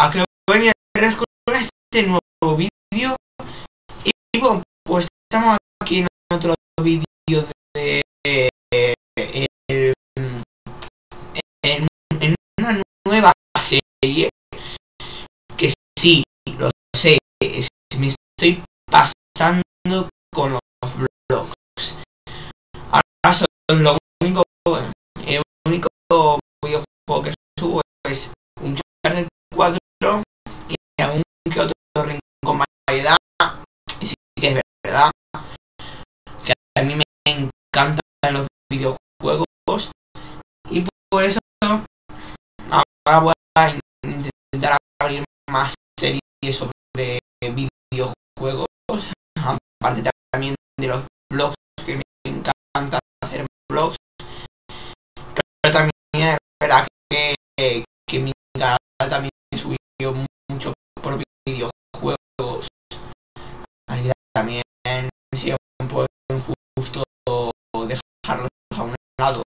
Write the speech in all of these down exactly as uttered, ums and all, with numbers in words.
a que venía con este nuevo vídeo. Y bueno, pues estamos aquí en otro vídeo de, de, de el, en, en una nueva serie que sí, lo sé, me estoy pasando con los vlogs. Ahora solo lo único, el único videojuego que subo es un Uncharted cuatro y algún que otro rincón más variedad. Y sí que es verdad que a mí me encantan los videojuegos y por eso ahora voy a intentar abrir más series sobre videojuegos, aparte también de los vlogs, que me encanta hacer vlogs, pero también es verdad que, que mi canal también subió mucho por videojuegos, así que también sería un poco injusto dejarlos a un lado.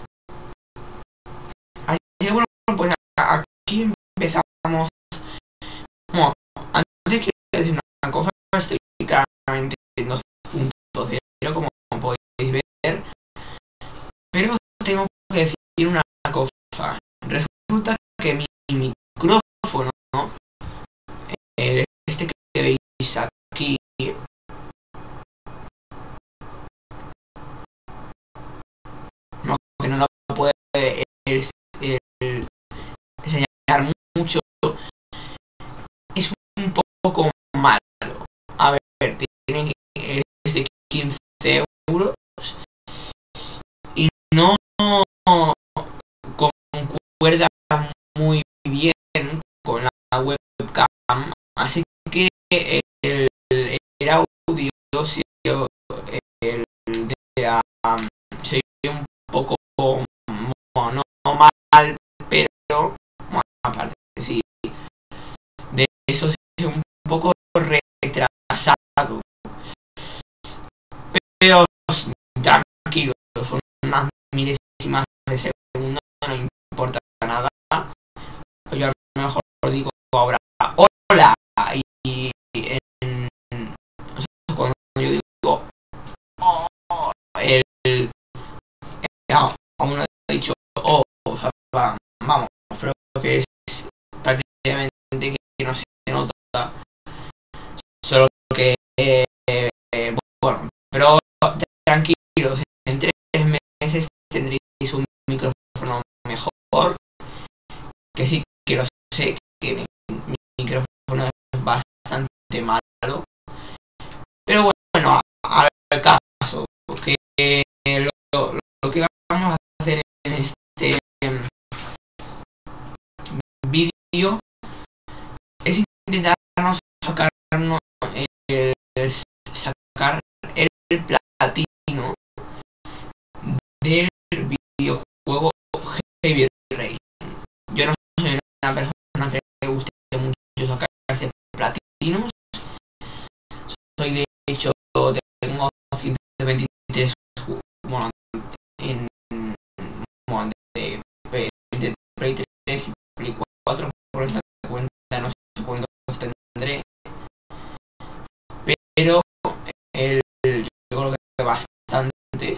Así que bueno, pues aquí empezamos. Bueno, antes quiero decir una cosa, estoy claramente en dos punto cero, como podéis ver, pero os tengo que decir una cosa. Resulta que mi micrófono, este que veis aquí, no, que no lo puede el, el, enseñar mucho, es un poco malo. A ver, tiene es de quince euros y no concuerda muy bien con la webcam, así que el, el audio se, el, de la, se oye un poco, bueno, no mal, pero bueno, aparte sí, de eso se oye un poco retrasado, pero tranquilos, son unas milésimas de segundo, no importa nada. Yo a lo mejor digo ahora hola y en, o sea, cuando yo digo oh, el, el aún no he dicho oh, o sea, vamos, pero que es prácticamente que no se nota, solo que eh, bueno, pero tranquilos, en tres meses tendréis un micrófono mejor, que sí que lo sé, que mi, mi micrófono es bastante malo, pero bueno, al caso, que lo, lo, lo que vamos a hacer en este vídeo es intentarnos sacarnos el, sacar el platino del videojuego Heavy Rain. Yo no soy una persona que le guste mucho sacarse platinos, soy de hecho, tengo ciento veintitrés bueno, en bueno, de, de Play tres y Play cuatro, por esta cuenta no sé cuántos tendré, pero el, yo creo que bastantes.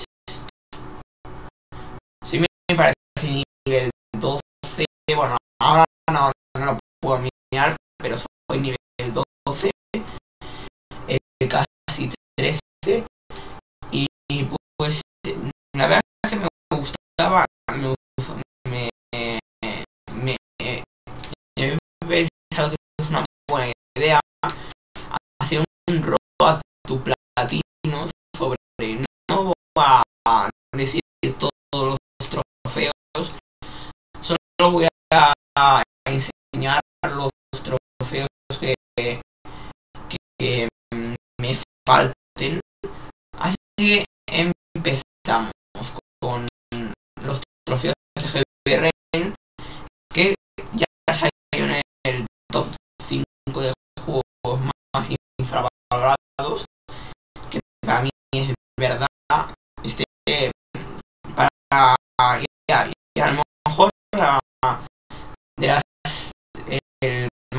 Sí me parece nivel doce, bueno, ahora no, no lo puedo mirar, pero soy nivel doce, eh, casi trece, y, y pues la verdad es que me gustaba, me, me, me, me, me he pensado que es una buena idea hacer un robo a tu platino sobre, no voy a decir todos los trofeos, solo voy a, a enseñar los trofeos que, que, que me falten, así que empezamos con los trofeos de Heavy Rain, que ya salieron en el top cinco de juegos más infravalorados, que para mí es verdad, este, para y a, y a lo mejor la, de las el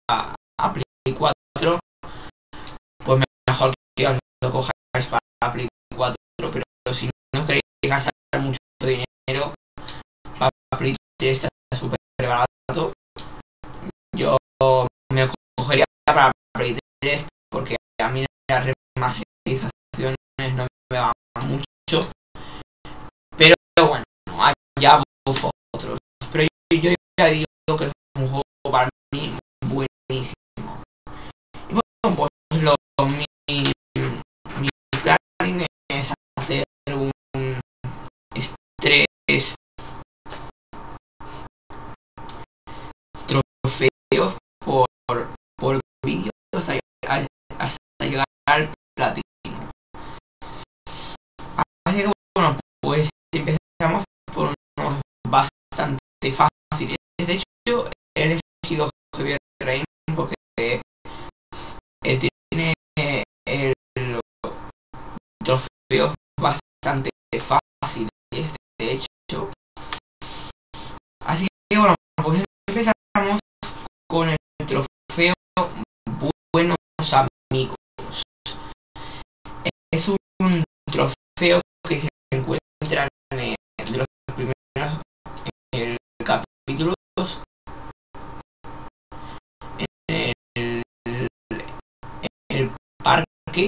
a Play cuatro, pues mejor que os lo cojáis para Play cuatro, pero si no queréis gastar mucho dinero, para Play tres está súper barato. Yo me cogería para Play tres porque a mí las remasterizaciones no me van mucho, pero bueno, allá vosotros. Pero yo, yo ya digo que es un juego para mí buenísimo. Y bueno, pues lo, mi, mi plan es hacer un estrés trofeos por, por vídeo hasta, hasta llegar al platino. Así que bueno, pues empezamos por unos bastante fáciles. De hecho, he elegido Heavy Rain porque eh, tiene el trofeo bastante fáciles, de hecho. Así que bueno, pues empezamos con el trofeo Buenos Amigos. Es un trofeo que se encuentra en de los primeros en el capítulos, en el, en el parque,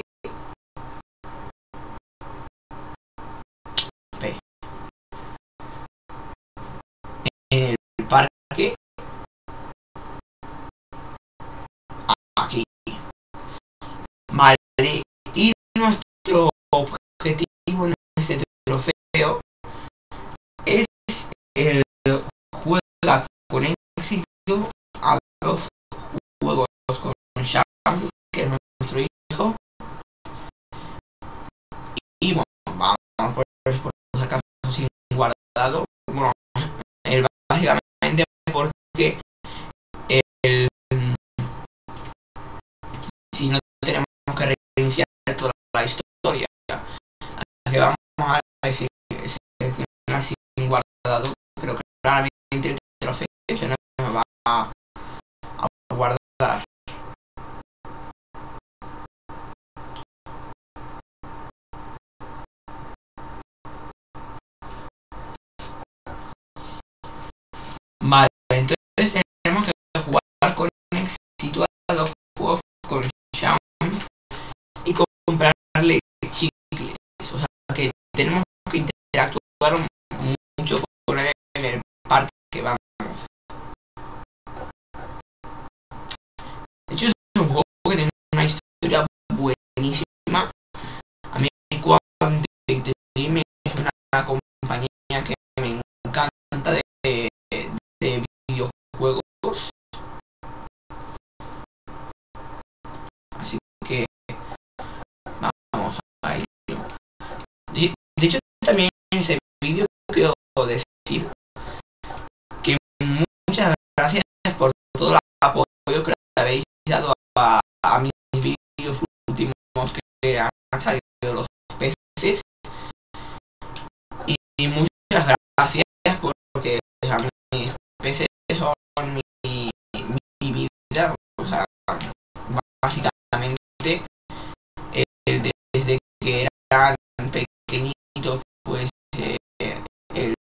en el parque, aquí. Vale, y nuestro objetivo en este trofeo es el juega con éxito a dos juegos con Sham, que es nuestro hijo, y bueno, vamos por, por los acasos sin guardado. Bueno, el, básicamente porque el, si no tenemos que reiniciar toda la historia, que vamos a seleccionar sin guardado, pero claramente el trofeo se nos va a, a guardar. Vale, entonces tenemos que jugar con éxito a los juegos con Sham y comprarle chicles. O sea que tenemos que interactuar mucho con él en el parque que vamos. De hecho, es un juego que tiene una historia buenísima. A mí Quantic Dream es una compañía que me encanta de, de, de videojuegos. Así que vamos a ello. De, de hecho, también en ese vídeo quiero decir que muchas gracias por todo el apoyo que le habéis dado a, a mis vídeos últimos que han salido los peces, y, y muchas gracias porque a mis peces son mi, mi vida. O sea, básicamente eh, desde que eran pequeñitos, pues eh, el,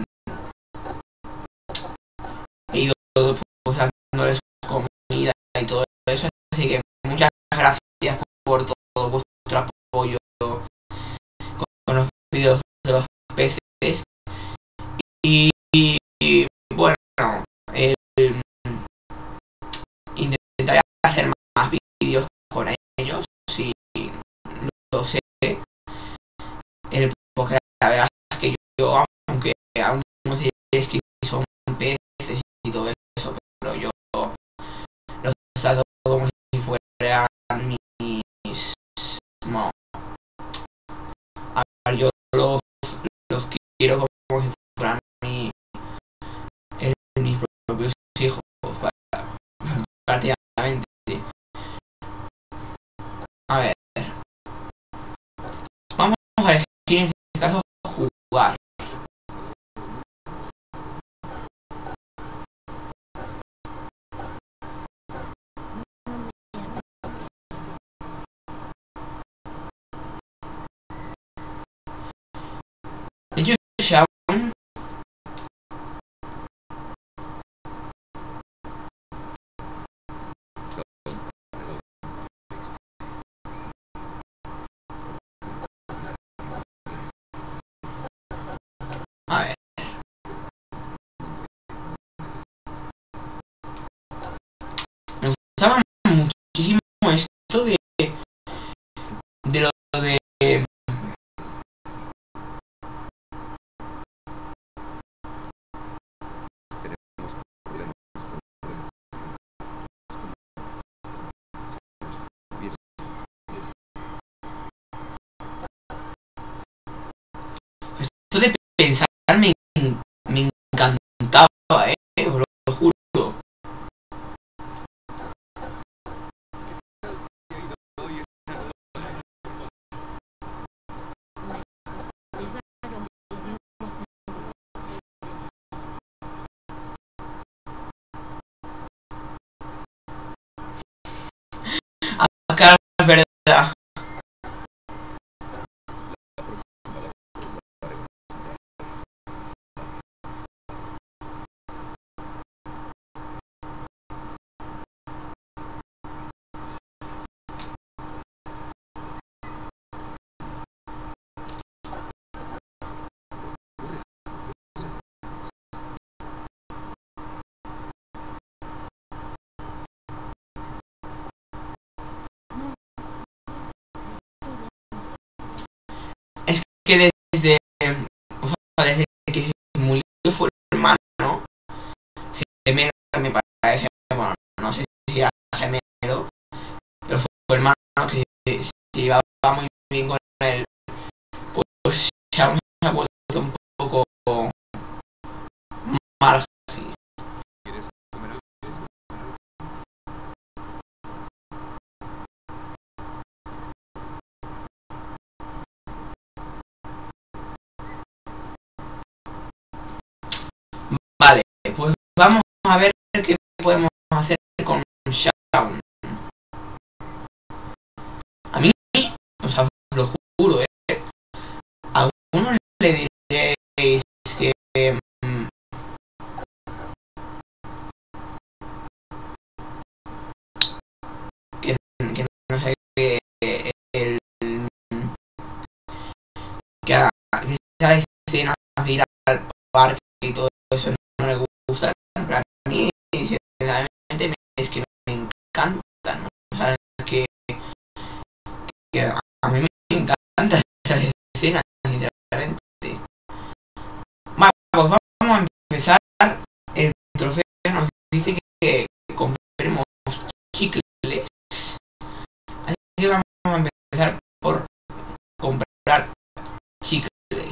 he ido pues dándoles comida y todo eso, así que muchas gracias por todo vuestro apoyo con, con los vídeos de los peces. Y, y, y bueno, el, intentaré hacer más vídeos con ellos, si lo sé, el, porque la verdad es que yo, aunque aún no sé que son peces y todo eso, pero yo los trato como si fueran mis... No. A ver, yo los, los quiero como si fueran mi, el, mis propios hijos, prácticamente. A ver, vamos a elegir en este caso jugar. pensar me, me encantaba, eh, os lo juro. Acá es verdad. Es que desde, o sea, desde que murió su hermano gemelo, me parece, bueno, no sé si era gemelo, pero fue su hermano que se llevaba muy bien con él, pues ya se ha vuelto un poco mal. Vale, pues vamos a ver qué podemos hacer con Shaun. A mí, o sea, os lo juro, ¿eh? A algunos le diréis que, mm, que, que no sé, que el que, a, que esa escena de ir al parque y todo eso no le gusta. En plan, a mí, sinceramente, me, es que me encantan, ¿no? O sea, que, que a mí me encantan esas escenas, sinceramente. Vale, pues vamos a empezar. El trofeo nos dice que, que compremos chicles. Así que vamos a empezar por comprar chicles.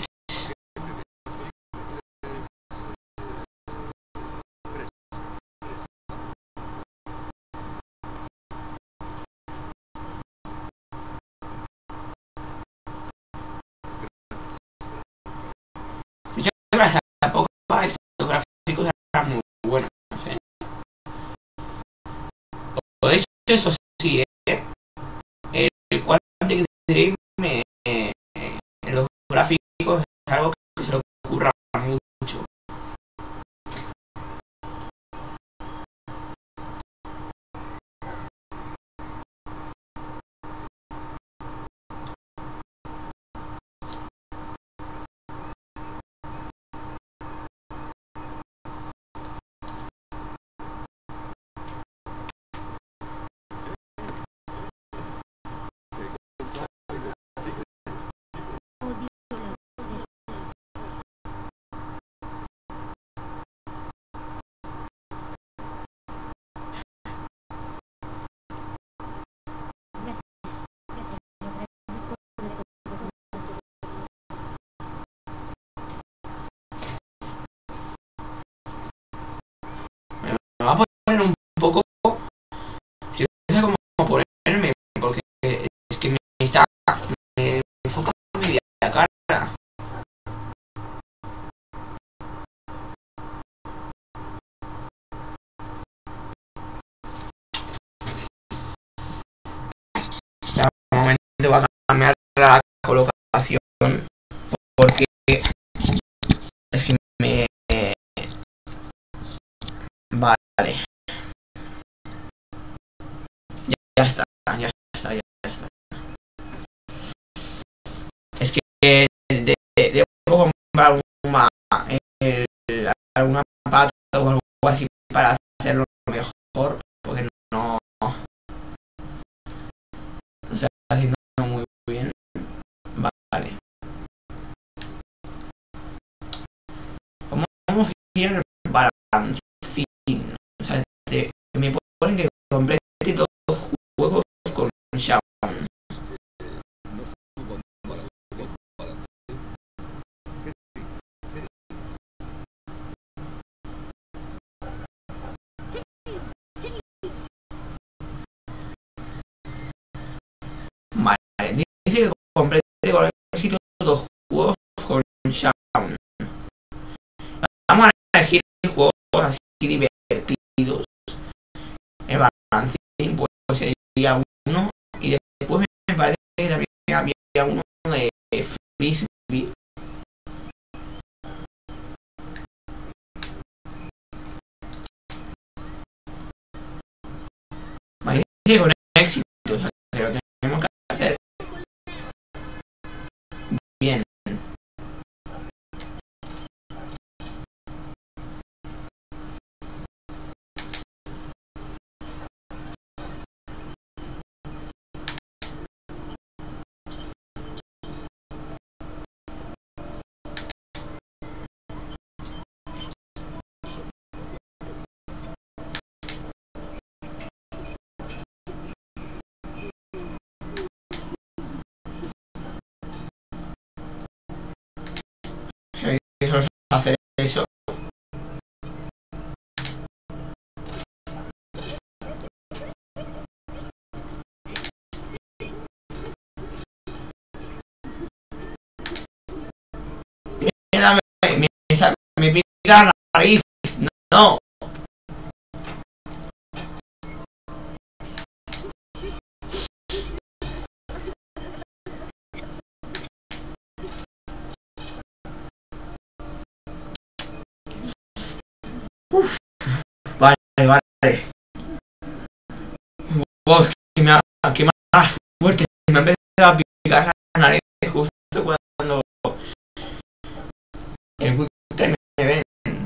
Yo creo que la poca estos gráficos eran muy buenos, ¿eh? De hecho, eso sí, ¿eh? El Quantic Dream eh, en los gráficos es algo que se le ocurra mucho. Me va a poner un poco. Yo no sé cómo ponerme, porque es que me está. Me enfoca media cara. Ya, un momento voy a cambiar la colocación porque es que me. Vale. Ya, ya está, ya está, ya está. Es que de, de, debo comprar una, el, alguna pata o algo así para hacerlo mejor, porque no, no se está haciendo muy bien. Vale. ¿Cómo vamos a ir balancín? O sea, te, me ponen que complete todos los juegos con Shaun. dice que complete con éxito dos juegos con Shaun. Vamos a elegir juegos así divertidos. El Balancín pues sería uno, y después me parece que también había uno de Frisbee. Me dice con éxito, o sea, que lo tenemos que hacer bien. Hacer eso. Mira, me, me, me pica la nariz. No. Uf. Vale, vale. Wow, que me ha, que más fuerte. Me ha empezado a picar la nariz justo cuando el Quick Time Event.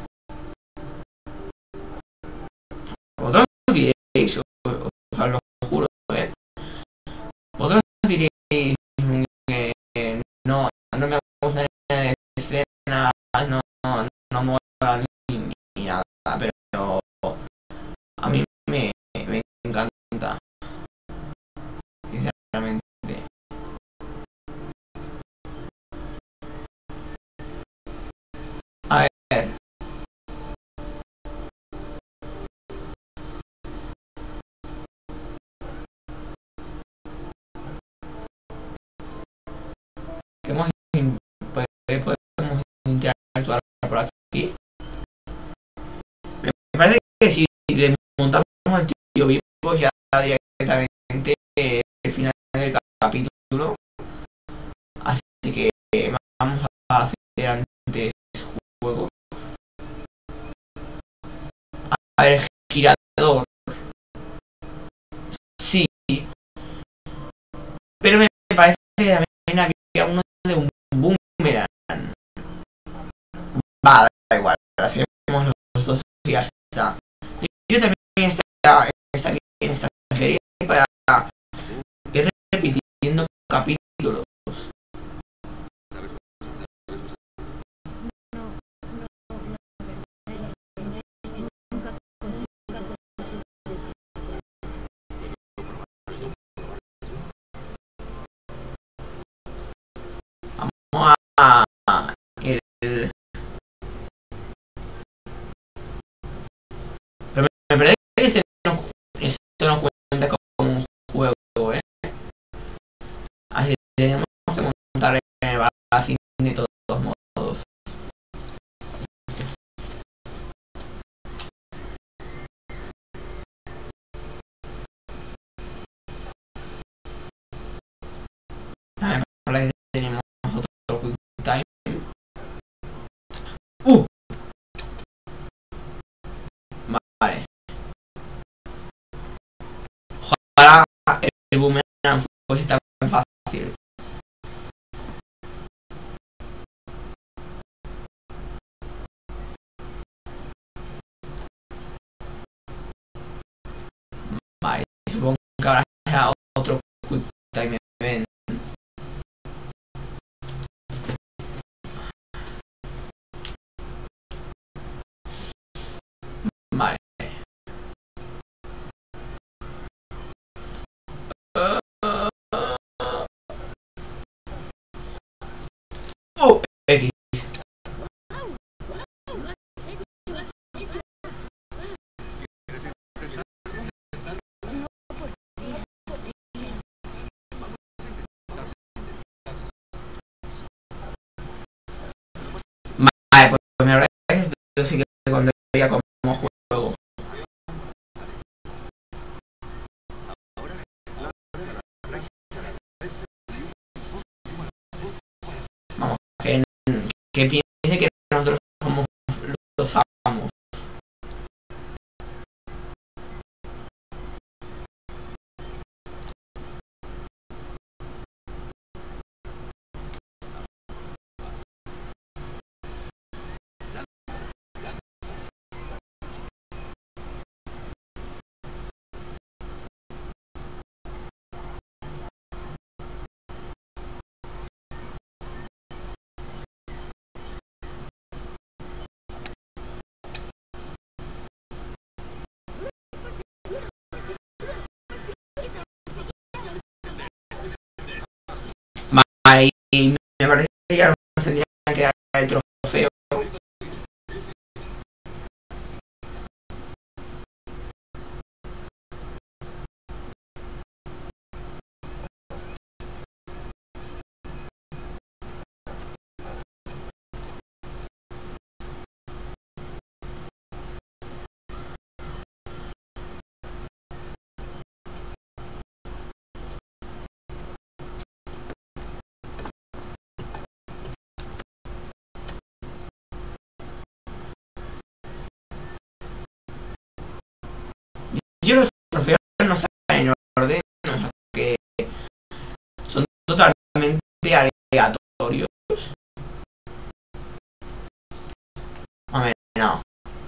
Vosotros diréis, os, os lo juro, ¿eh? Vosotros diréis que eh, no, no me gusta la escena, no, no, no me mola ni, ni nada, pero a mí me, me encanta, sinceramente. A ver. Hemos, pues, podemos interactuar por aquí. Me parece que si le montamos al tío vivo ya directamente eh, el final del capítulo. Así que vamos a hacer antes juego. A ver, girador. Sí. Pero me parece que también había uno de un boomerang. Va, da igual, hacemos los dos y ya está. Yo también está, está aquí en esta serie para ir repitiendo capítulos. Vamos a el... Pero me parece que ese no, eso no cuenta como un juego, ¿eh? Así que tenemos que montar en el Balancín de todos modos. A ver, para que tenemos otro Quick Time. ¡Uh! Vale. Ojalá el boomerang fuese tan fácil. Vale, supongo que ahora será otro Quick Time Event. Vale. Oh, X. decir que cuando ya como juego. Vamos, que, que piense que nosotros somos los amos. Ahí me parece que ya nos tendría que dar el trofeo. Yo los trofeos no salen en orden, o sea, que son totalmente aleatorios. A ver, no.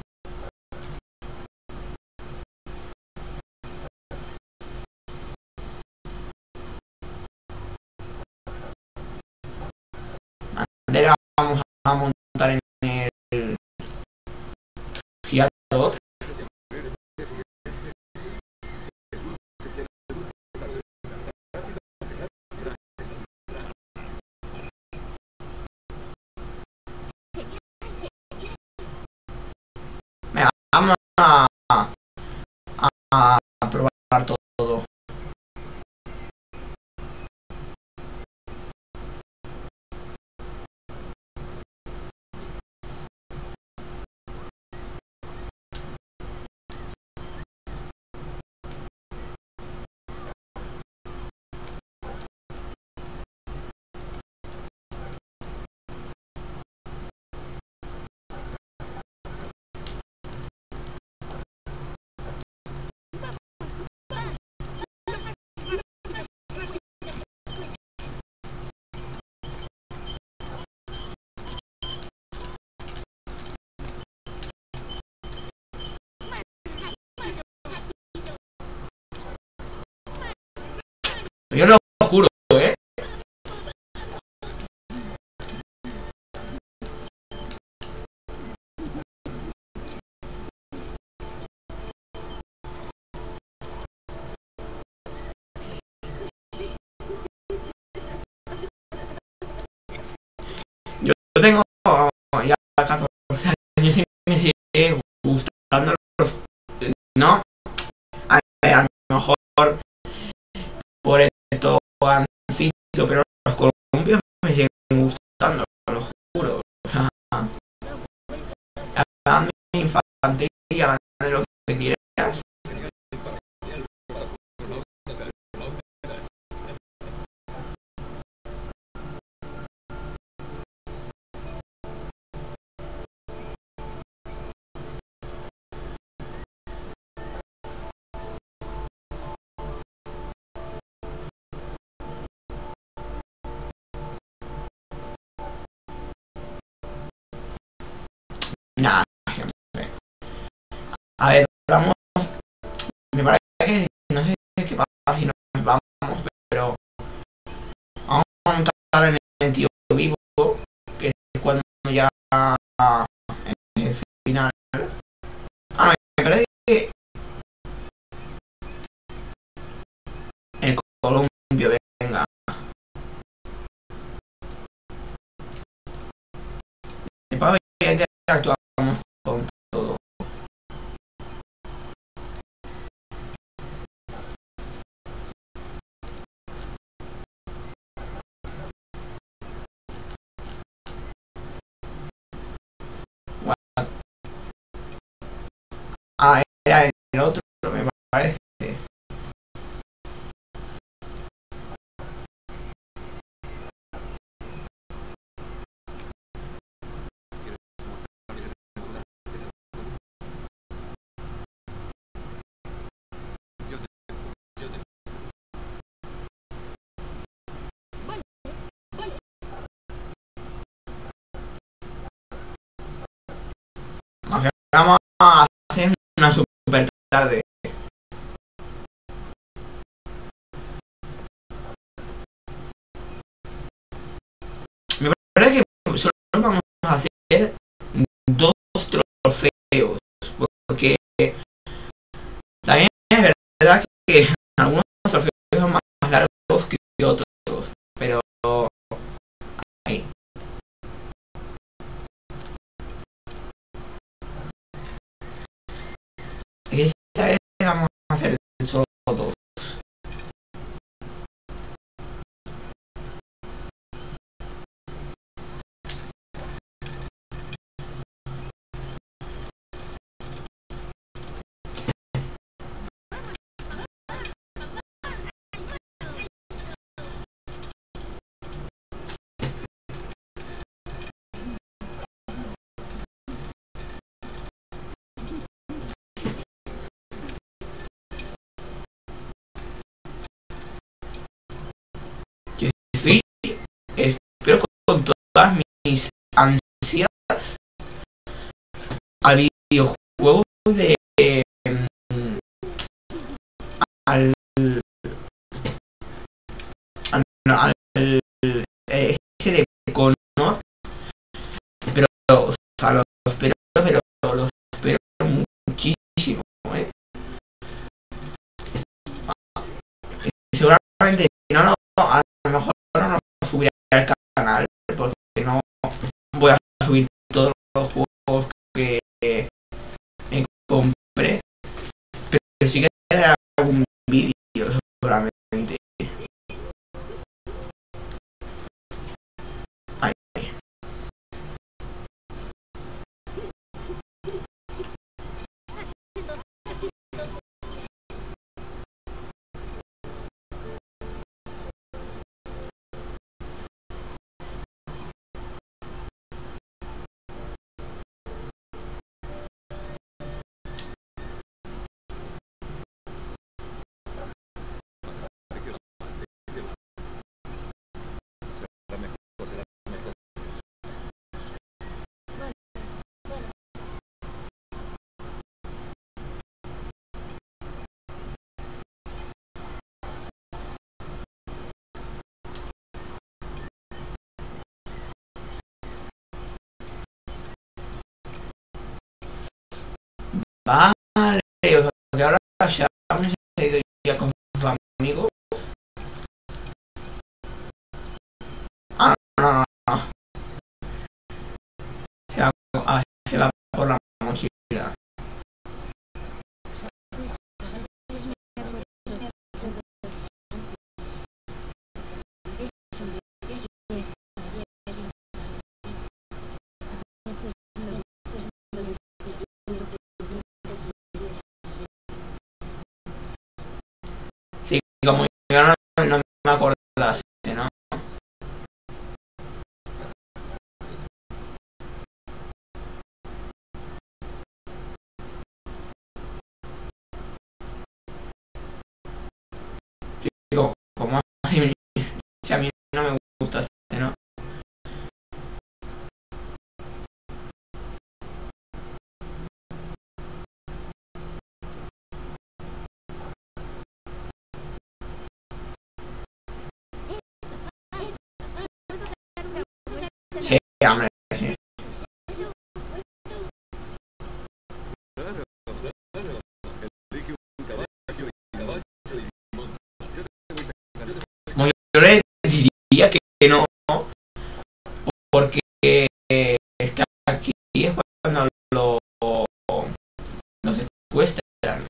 Bandera vamos a montar en el girador. Venga, vamos a, a, a probar todo. Yo lo juro, ¿eh? Yo tengo ya catorce años y me sigue gustando los... No, a, a lo mejor por esto anfito, pero los columpios me siguen gustando, lo juro. O sea, hagan de infantil y hagan de lo que quieras. Nada, siempre. A ver, vamos. Me parece que no sé qué pasa si nos vamos, pero vamos a montar en el tío vivo, que es cuando ya en el final. Ah, no, me parece que el columpio, venga. Después ya interactuamos con todo. era el otro, me parece. Vamos a hacer una super tarde. Me parece que solo vamos a hacer dos trofeos, porque también es verdad que algunos trofeos son más largos que otros, pero ahí. Esta vez vamos a hacer solo dos. Estoy, espero con todas mis ansias al videojuego de al al, al ese de Connor, pero o sea, lo espero, pero lo espero muchísimo, ¿eh? Seguramente no, no, a lo mejor no lo subiré al canal porque no voy a subir todos los juegos que me compré, pero sí que haré algún vídeo seguramente. Ay. Vale, o sea que ahora ya me he ido ya con sus amigos. Ah, no, no, no. Se va, ah, se va por la mochila. Sí, como yo no, no me acordase, ¿no? Sí, como, como así, si a mí no me gusta, ¿no? Sí, hombre. Como yo le diría que no, porque es que aquí es cuando lo, lo secuestran.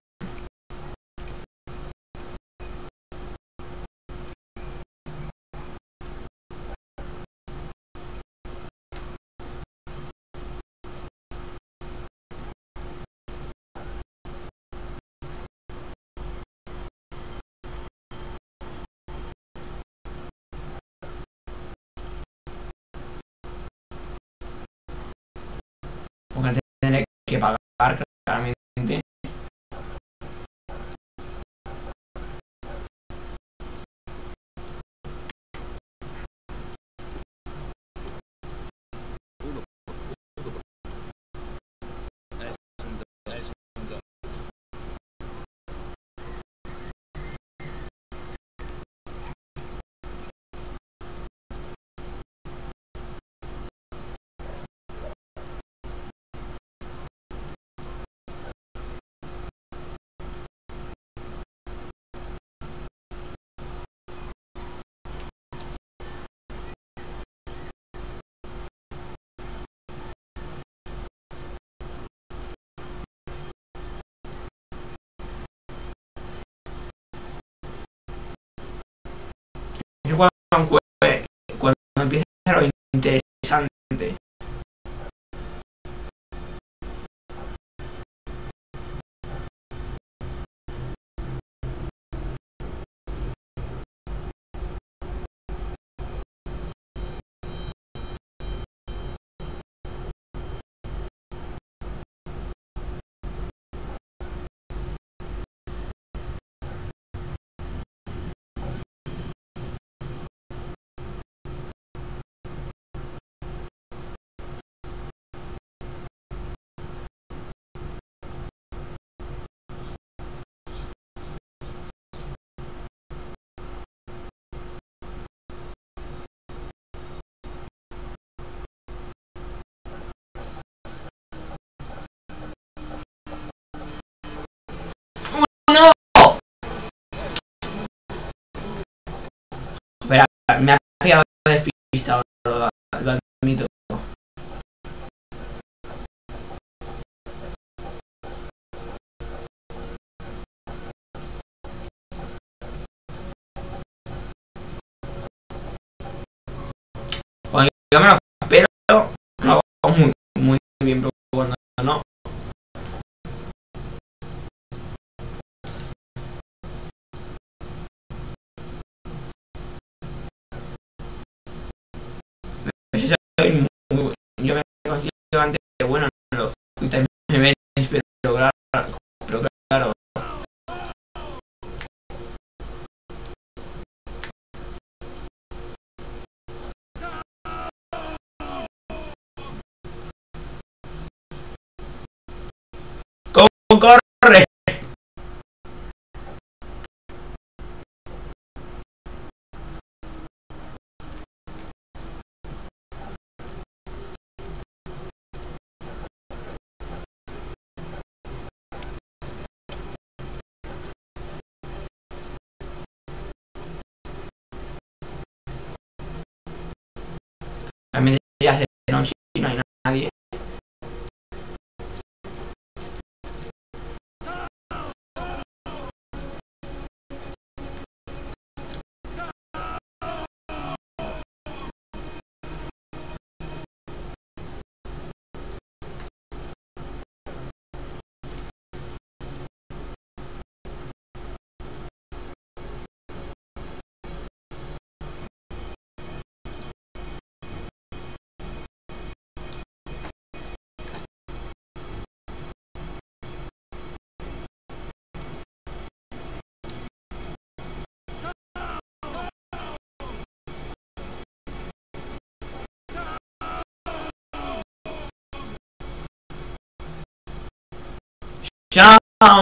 cuando empieza lo interesante. Espera, me ha pillado despistado, lo, lo admito. Oye, yo me lo espero, lo hago muy, muy bien, pero cuando no. Soy muy, muy, yo me considero bastante bueno en los quick time events, pero claro, pero claro. ¿Cómo corre? También ya sé, no, si no hay nadie. Chao.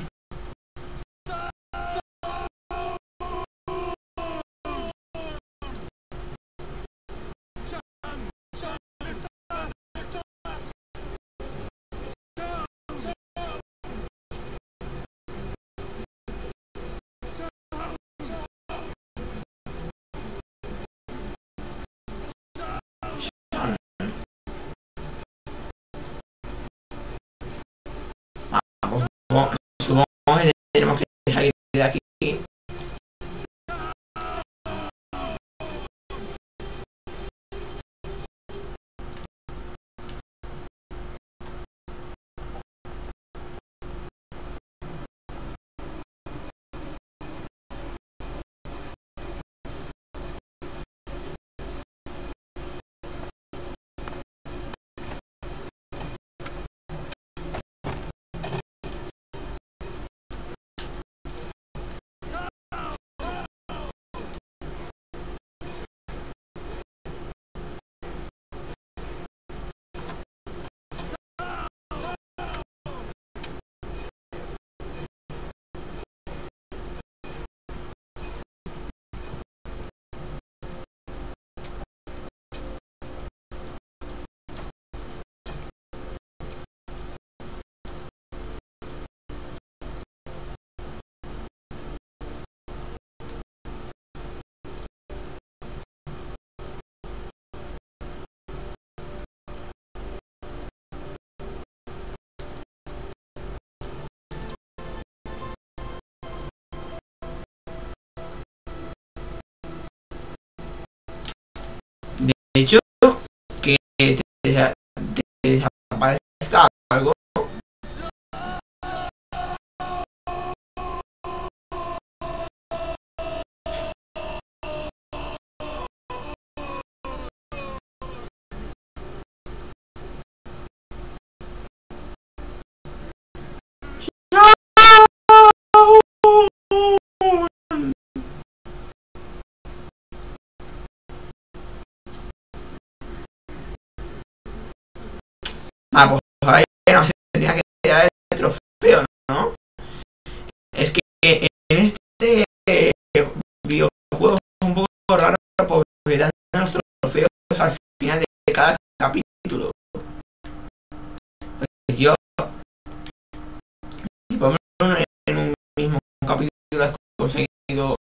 Supongo que tenemos que salir de aquí. hecho, que te, te, te desaparezca algo. Ah, pues ahora ya no se tenía que dar el trofeo, ¿no? Es que en este eh, videojuego es un poco raro porque dan los trofeos al final de cada capítulo. Yo, por ejemplo, en un mismo capítulo has conseguido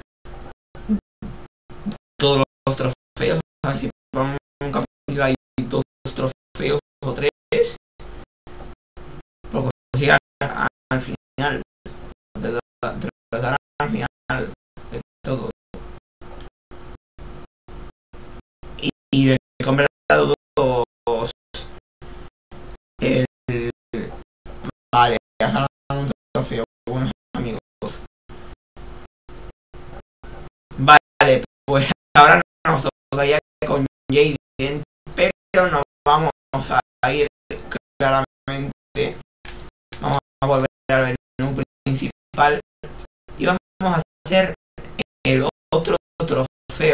todos los trofeos. Así por un capítulo hay dos trofeos o tres, porque consigan al final, te lo dan al final de todo. Y, y he comprado dos. El, vale, has ganado un trofeo, buenos amigos. Vale, pues ahora nos tocaría con Jaden, pero nos vamos a ir claramente. Vamos a volver al menú principal y vamos a hacer el otro trofeo,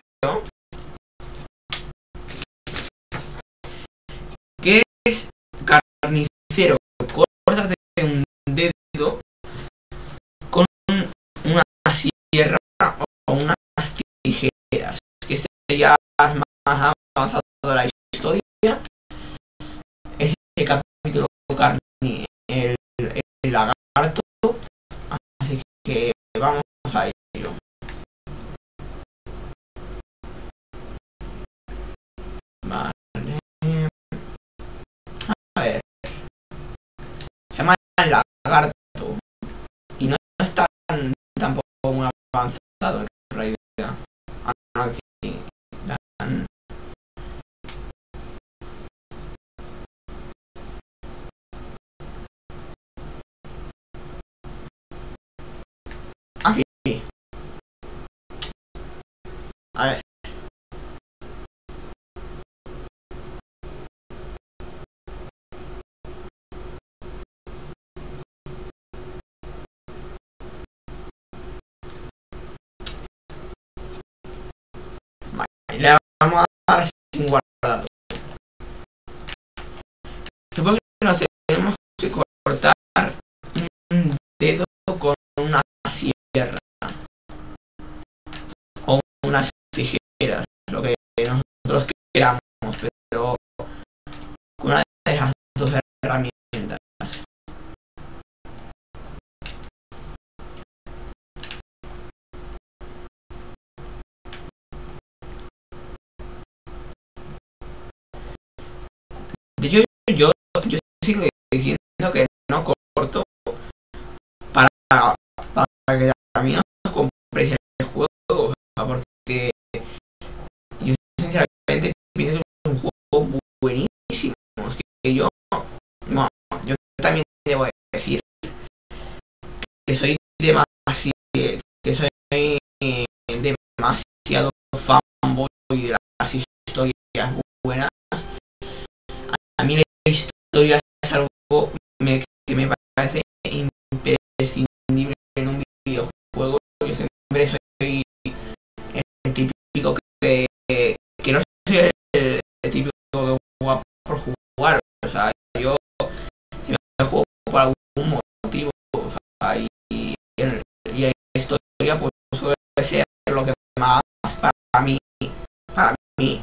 que es carnicero. Córtate un dedo con una sierra o unas tijeras, que este ya es más avanzado de la historia. Ese capítulo carni el, el lagarto, así que vamos a ello. Vale, a ver, se llama el lagarto y no es tan tampoco muy avanzado en realidad. Ah, no, sí, tan... Aquí. A ver. Vale, le vamos a dar sin guardar. Supongo que nos tenemos que cortar un dedo con una sierra o unas tijeras, lo que nosotros queramos, pero con una de esas dos herramientas. De hecho, yo, yo sigo diciendo que no corto para, para que también os compréis el juego, o sea, porque yo sinceramente pienso que es un juego buenísimo. Es que yo, bueno, yo también debo decir que soy demasiado, que soy demasiado fanboy de las historias buenas. A mí la historia es algo me, que me parece imprescindible en un videojuego. Yo siempre soy el típico que, que no soy el, el típico que juega por jugar. O sea, yo si me juego por algún motivo, o sea, y, y, el, y la historia pues suele ser lo que más para mí, para mí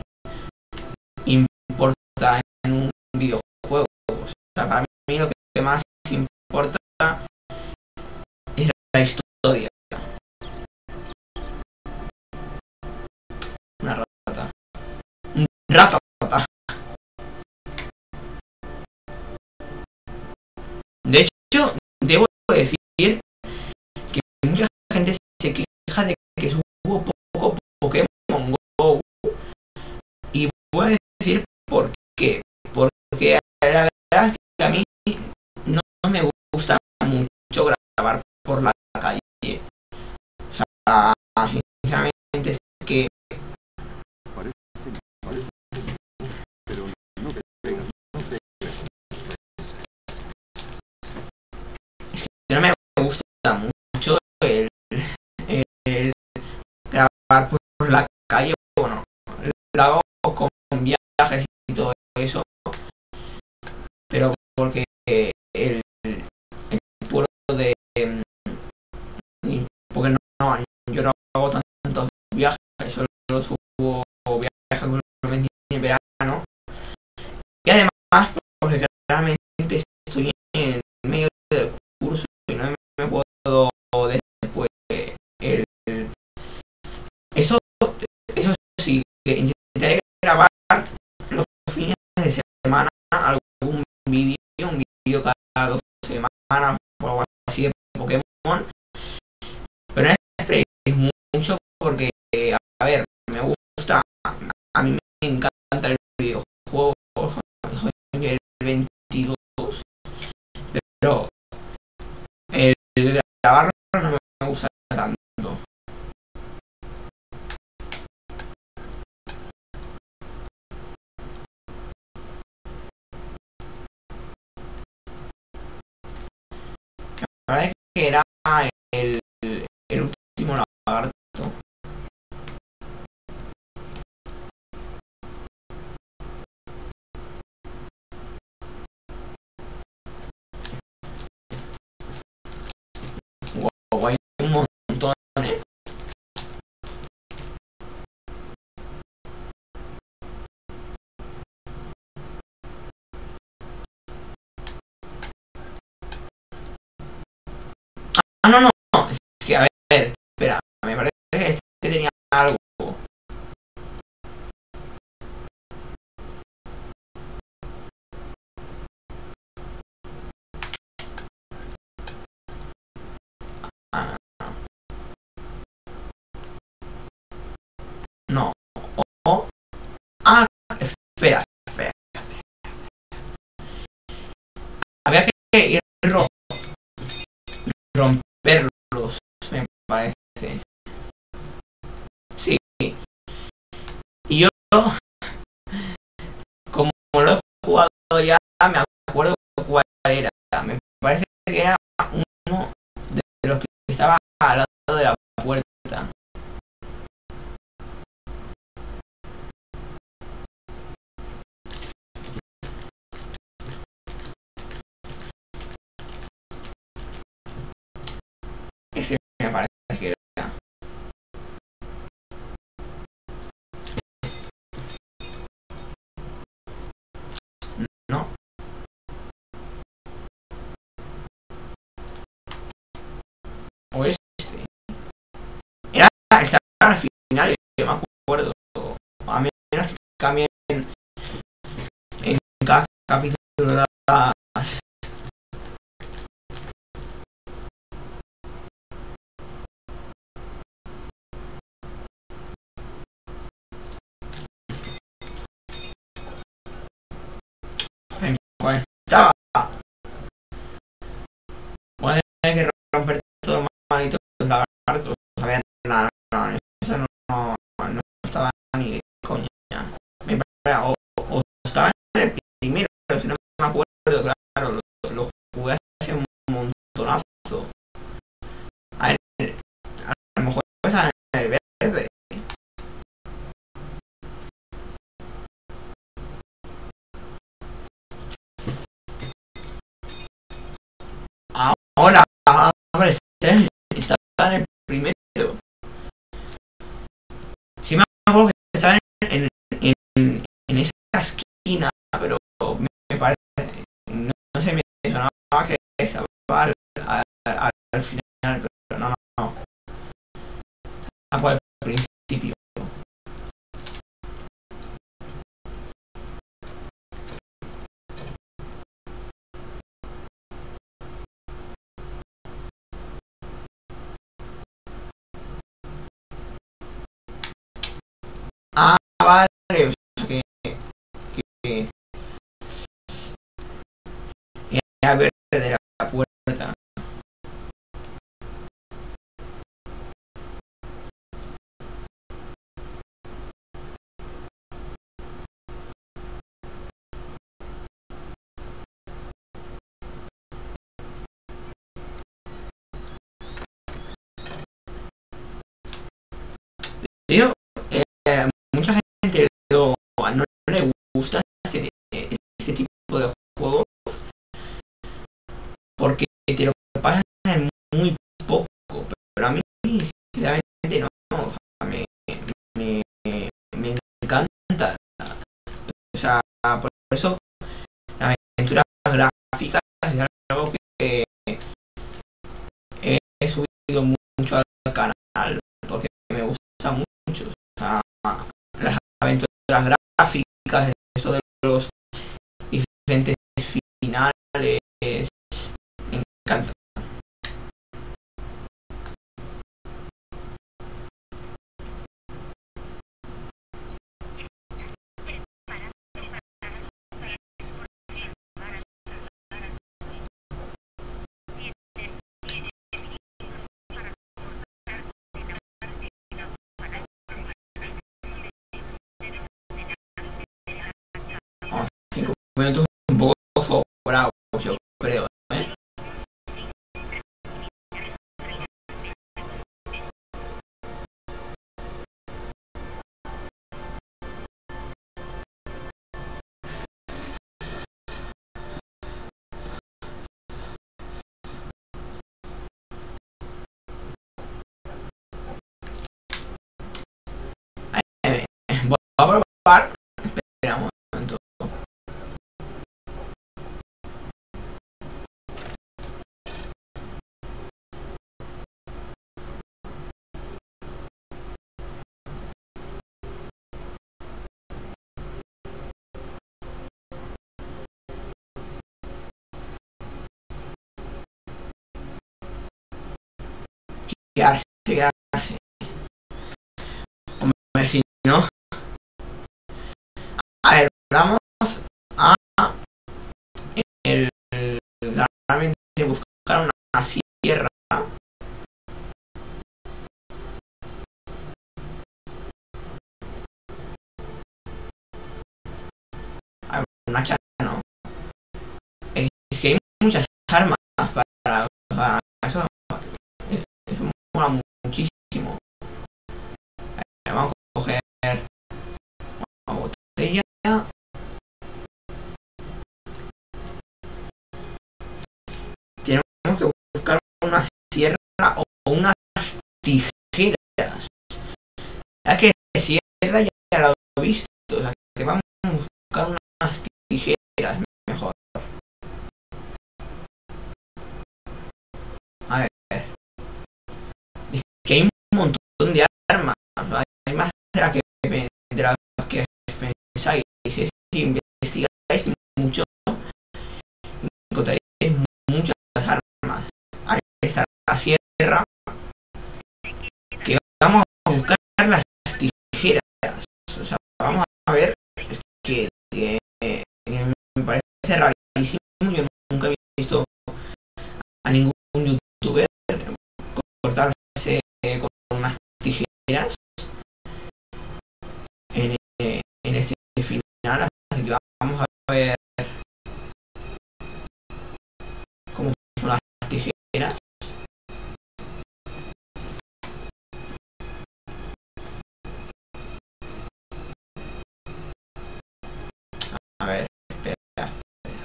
importa en un videojuego. O sea, para mí lo que más importa es la historia. Una rata. Un rata. De hecho, debo decir que mucha gente se queja de que subo poco Pokémon Go. Y qué? Porque la verdad es que a mí no, no me gusta mucho grabar por la calle. O sea, sinceramente es que no me gusta mucho el, el, el grabar por la calle. Bueno, lo hago con viajes y todo eso, pero porque el, el puro de... Porque no, no, yo no hago tantos viajes, solo subo viajes en verano. Y además, porque claramente estoy en medio del curso y no me puedo después el, eso eso sí, que intentaré grabar los fines de semana algún vídeo, un vídeo cada dos semanas o algo así de Pokémon, pero no esperéis mucho porque, a ver, me gusta, a mí me encanta el videojuego, soy el veintidós, pero el grabarlo no me gusta tanto. La verdad es que era el, el último lagarto. Wow, hay un montón, ¿eh? Ah, no, no, no, es que a ver, espera, me parece que este tenía algo. Ah, no, o, ah, espera, espera. Había que ir ro romperlos, me parece. Sí, y yo, como lo he jugado ya, me acuerdo cuál era. Me parece que era uno de los que estaba al lado de la puerta. Ese me parece que era. No. O este. Era, estaba al final, yo me acuerdo. A menos que cambien en cada capítulo las... en cuál estaba. Puede que romper todo el maldito lagartos. No había nada, no, eso no, no, no estaba ni de coña. Me parece, o, o estaba en el primero, si no me acuerdo, claro, lo, lo jugué hace un montonazo. A ver, a lo mejor estaba en el verde. Ahora, ahora está en, está en el primero. Sí me acuerdo que estaba en, en, en, en esa esquina, pero me, me parece, no, no sé, me sonaba que estaba al, al, al, al final, pero no, no, no. Estaba al principio. Ah, vale, o sea que, que Yo, eh, mucha gente lo, no le gusta este, este tipo de juegos porque te lo pasas en muy poco, pero a mí sinceramente no, o sea, me, me, me encanta, o sea, por eso las aventuras gráficas es algo que he, he subido mucho al canal porque me gusta mucho, o sea, las aventuras gráficas, eso de los diferentes finales, me encanta. Vamos, cinco minutos un poco sobrados, yo creo, ¿eh? Eh, Voy a probar, espera un momento. Quedarse, quedarse. Hombre, si no. A ver, vamos a el, realmente buscar una sierra. A ver, una hacha no. Es que hay muchas armas para, para eso. Eso mola muchísimo. A ver, vamos a coger una botella. Tenemos que buscar una sierra o unas tijeras. Ya que sierra ya lo he visto. O sea, que vamos a buscar unas tijeras mejor. A ver. Es que hay un montón de armas. Hay más de las que, de las que pensáis. Si investigáis mucho, encontraréis muchas armas. Ahí está la sierra. Que vamos a buscar las tijeras. O sea, vamos a ver. Es que, que, que me parece rarísimo. Yo nunca he visto a ningún youtuber cortarse con unas tijeras en, en este final. Así que vamos a ver cómo son las tijeras. A ver, espera.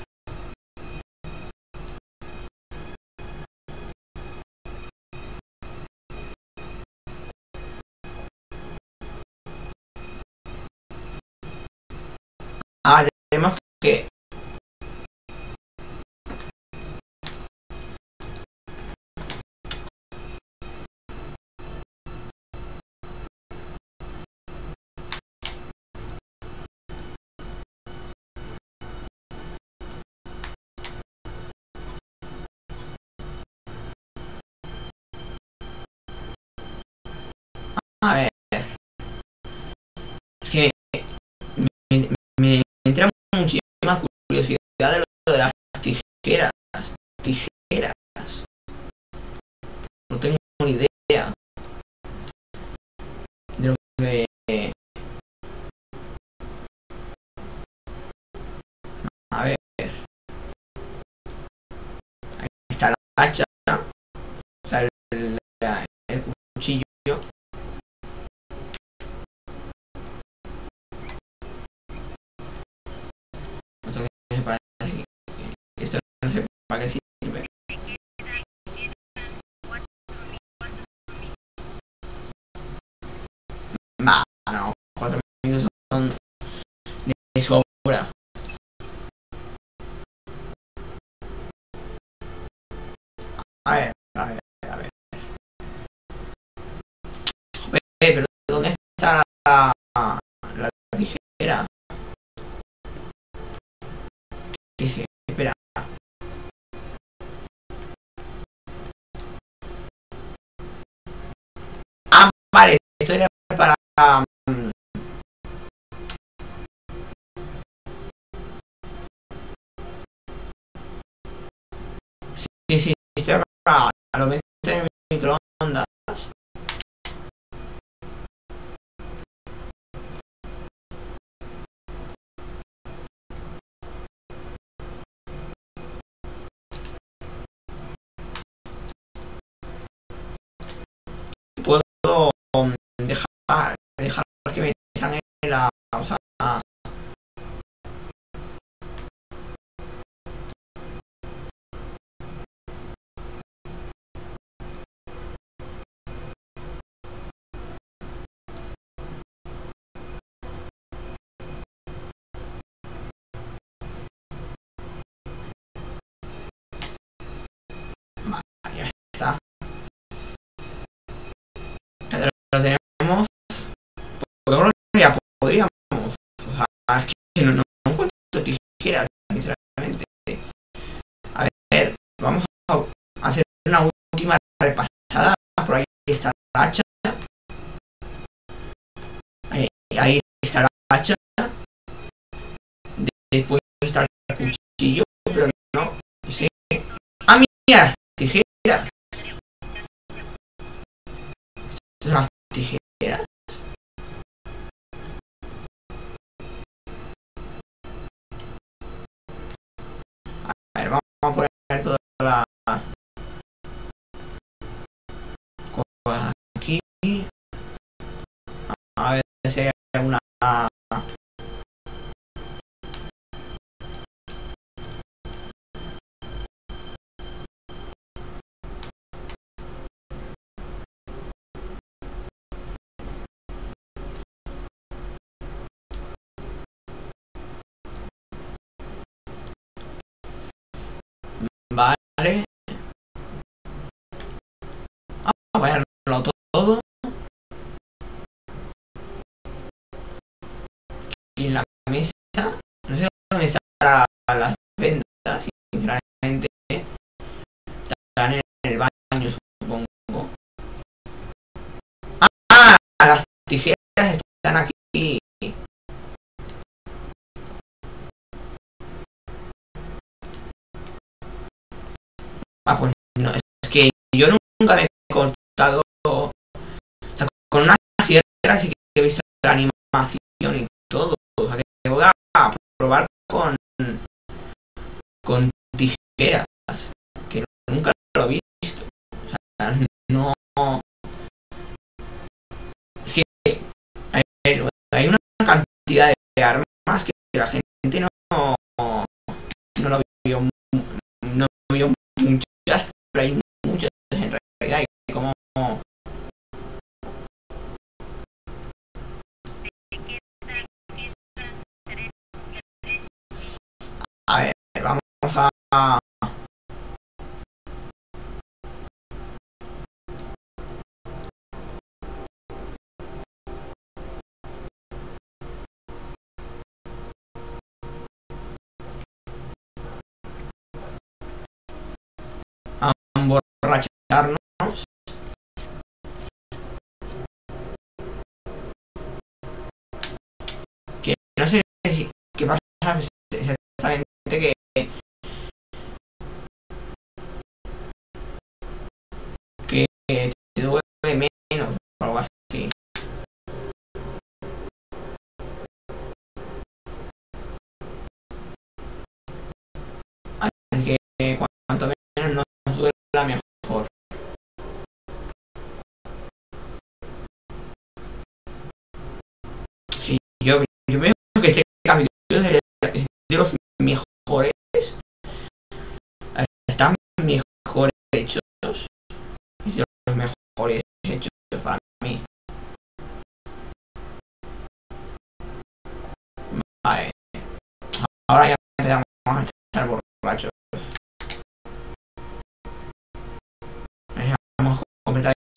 Ah, tenemos que a ver, es que me, me entra muchísima curiosidad de lo de las tijeras. Tijeras. No tengo ni idea de lo que. A ver. Ahí está la hacha. O sea, el, el cuchillo. ¿para qué sirve? Nah, no, cuatro minutos son de sobra. A ver, a ver, a ver. Joder, pero ¿dónde está la, la tijera? ¿Qué se espera? Ah, vale, esto era para... Um, sí, sí, esto era para los veinte de microondas. Puedo um, dejar, dejar que me echan la... O sea, ya está. Lo tenemos. Podemos, ya podríamos. O sea, es que no, no, no encuentro tijeras, sinceramente. A ver, vamos a hacer una última repasada. Por ahí está la hacha. Ahí, ahí está la hacha. Después está el cuchillo, pero no sé. Ah, mira, las tijeras. Son las tijeras. A ver, vamos a poner toda la cosa aquí. A ver si hay alguna... Vale. Vamos a ponerlo todo. Y en la mesa. No sé dónde están las vendas, sinceramente. Están en el baño, supongo. Ah, las tijeras están aquí. Ah, pues no, es que yo nunca me he cortado. O sea, con una sierra sí que he visto la animación y todo. O sea, que voy a probar con, con tijeras. Que nunca lo he visto. O sea, no. Es que hay, hay una cantidad de armas que la gente no, no lo vio, no vio muchas, pero hay muchas en realidad. Y como a ver, vamos a a emborracharnos. Que no sé si qué pasa exactamente, que que te duele menos o algo así. Así que cuanto menos nos duela mejor. Sí, yo, yo veo que este capítulo es de los mejores.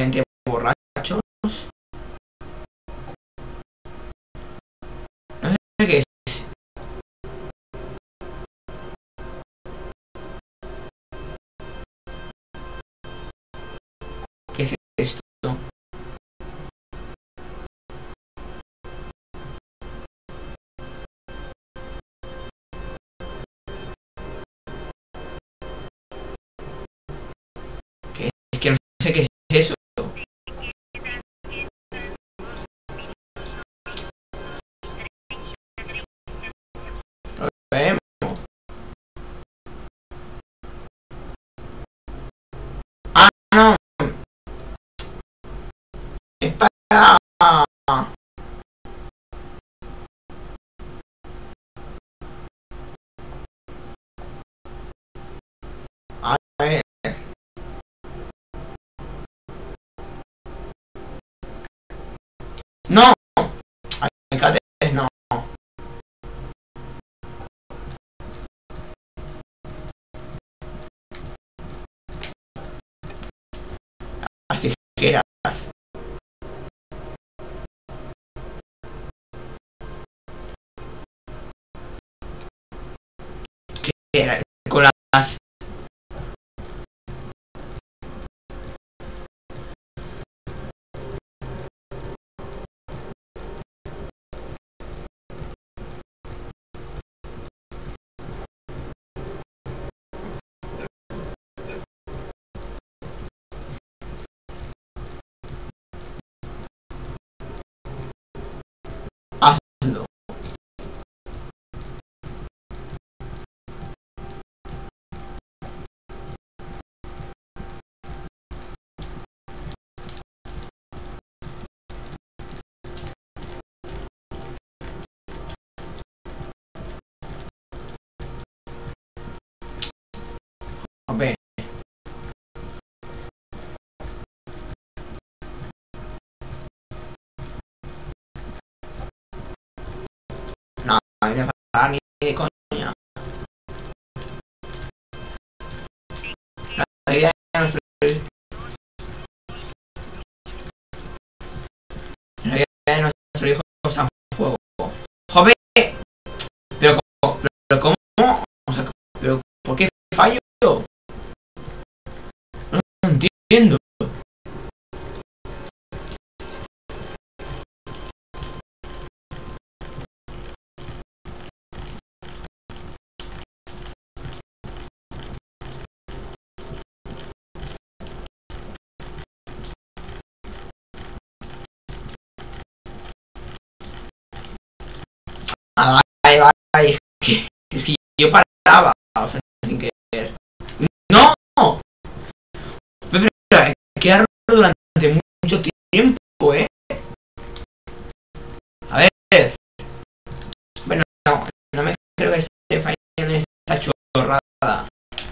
gente borrachos. No sé qué es. ¿Qué es esto? ¿Qué? Es que no sé qué es eso. Lo vemos. Ah, no. Es para... A ver. No. Alicates no. Las tijeras. ¿Qué? Con las... Hazlo. A ver. No, no me pagar ni de coña. La idea de nuestro... La idea de nuestro hijo está en fuego. ¡Joder! Pero cómo... Pero cómo... O sea, pero ¿por qué fallo? No, no entiendo. Ah, vale, vale. Es que, es que yo paraba, o sea, sin querer. ¡No! Pero hay que darlo durante mucho tiempo, ¿eh? A ver. Bueno, no, no me creo que esté fallando esta chorrada.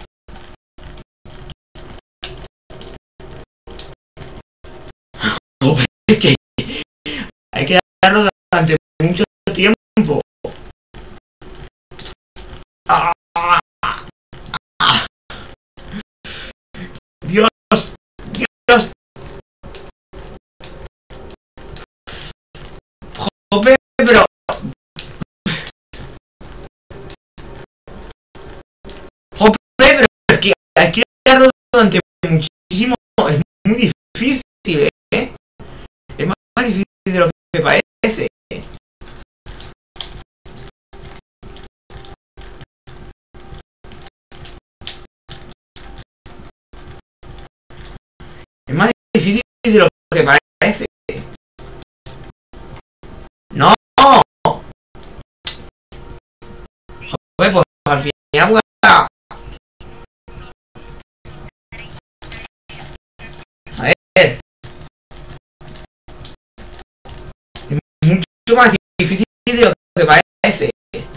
Joder, es que hay que darlo durante mucho tiempo. ¡Ah! ¡Ah! ¡Dios! ¡Dios! Joder, pero... Joder, pero es que hay que darlo durante muchísimo... Es muy difícil, ¿eh? Es más difícil de lo que parece. Es más difícil de lo que parece. No. Joder, pues al final voy a... A ver. Es mucho más difícil de lo que parece.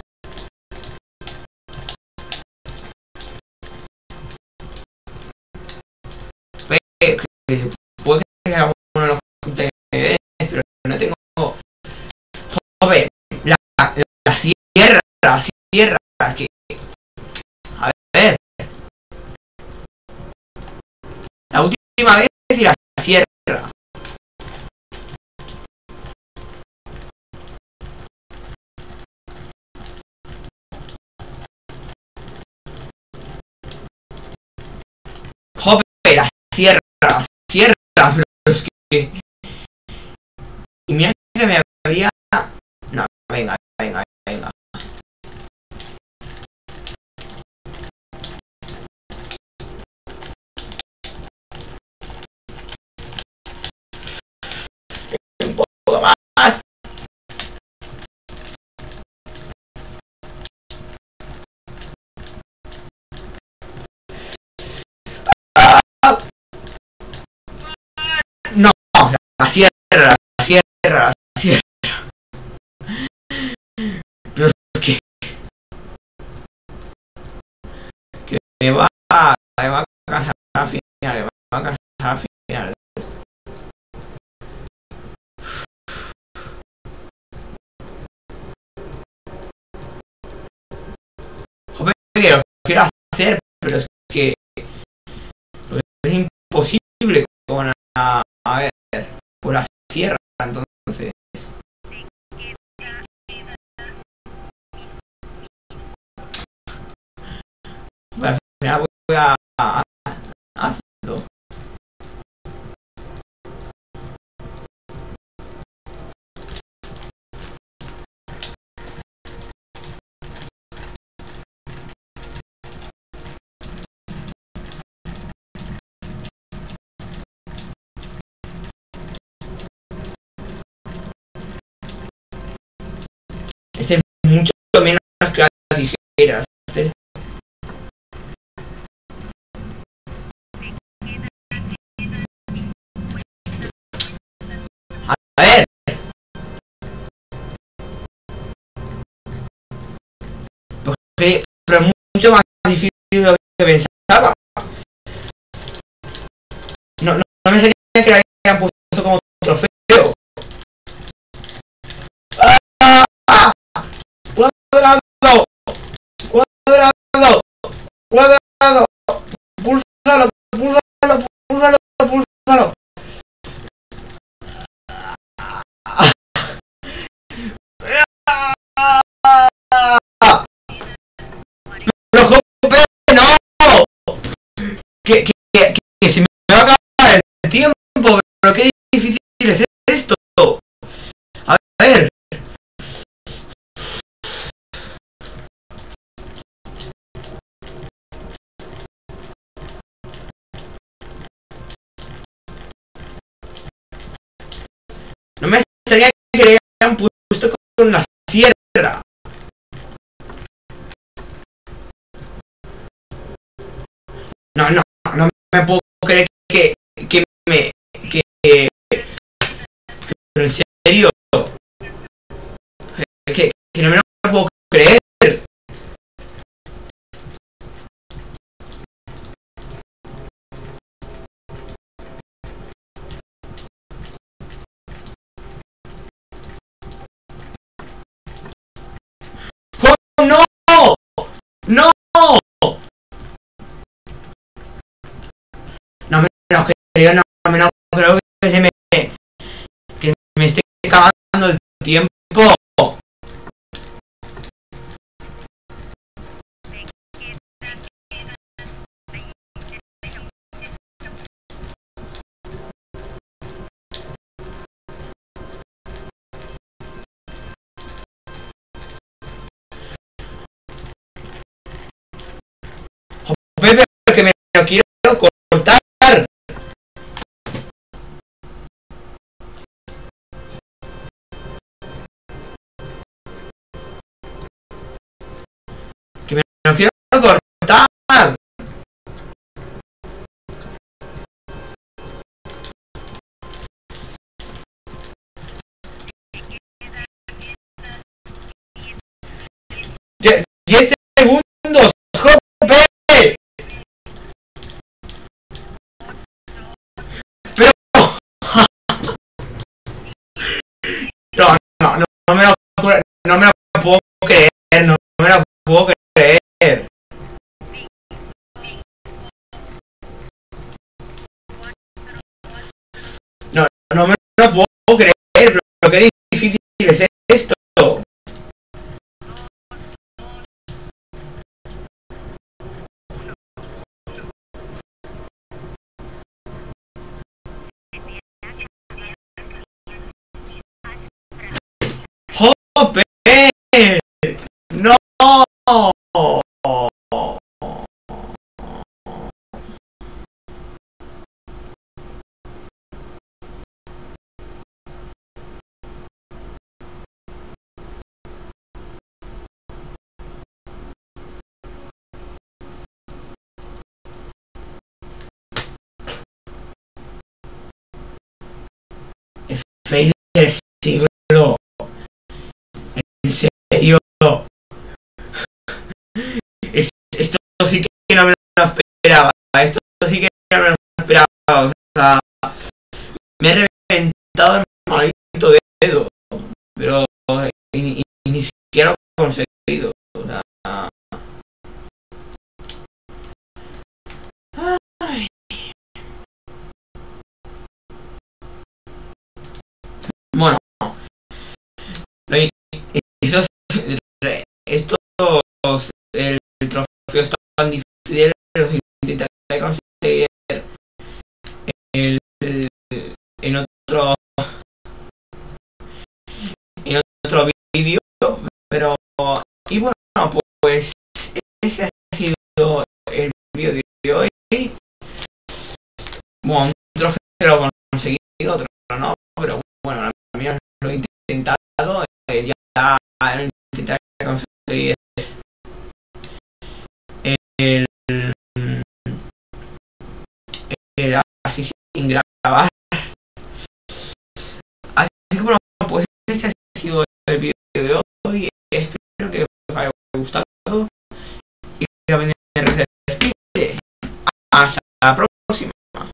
Puede que sea uno de los puntos que pero no tengo... Joder, la, la, la sierra, la sierra, que... A ver... La última vez y la sierra. sierra, pero es que... Y mira que me habría... No, venga, venga, venga. Un poco más. No, la sierra, la sierra, la sierra. Pero es que... Que me va, me va a cansar al final, me va a cansar al final. Joder, que lo quiero hacer, pero es que... Es imposible con a, a ver, por la sierra, entonces. Al final voy a, a, a hacerlo. Este es mucho menos que las tijeras. Este. A ver. Porque, pero es mucho más difícil de lo que pensaba. No, no, no me sabía que la habían puesto como trofeo. ¡Ah! ¡Ah! ¡Cuadrado! ¡Cuadrado! ¡Cuadrado! ¡Púlsalo! ¡Púlsalo! ¡Púlsalo! ¡Púlsalo! ¡Pero joder, no! Que, que, que, que se me va a acabar el tiempo, pero qué difícil es esto. A ver. No me gustaría que le hayan puesto con la sierra. No, no, no me puedo creer que, que me... que... Pero en serio. Que, que no me lo puedo creer. ¡Oh, no! ¡No! No me lo creo, no, no me lo creo que se me... que me esté acabando el tiempo. Joder, que me lo quiero cortar. Que me lo quiero cortar. diez segundos, joder. Pero... No, no, no, no me lo, no me lo puedo creer, no me lo puedo creer. No, no me lo puedo creer, pero qué difícil es esto. del siglo. En serio. Es, esto sí que no me lo esperaba. Esto sí que no me lo esperaba. O sea, me he reventado el maldito dedo. Pero y, y, y ni siquiera lo he conseguido. O sea, ay. Bueno, estos, estos el, el trofeo es tan difícil, los intentaré conseguir el, el, en otro en otro vídeo, pero y bueno, pues ese ha sido el vídeo de hoy. Bueno, un trofeo lo he conseguido, otro no, pero bueno, al menos lo he intentado. Eh, ya intentaré conseguir el, el así sin grabar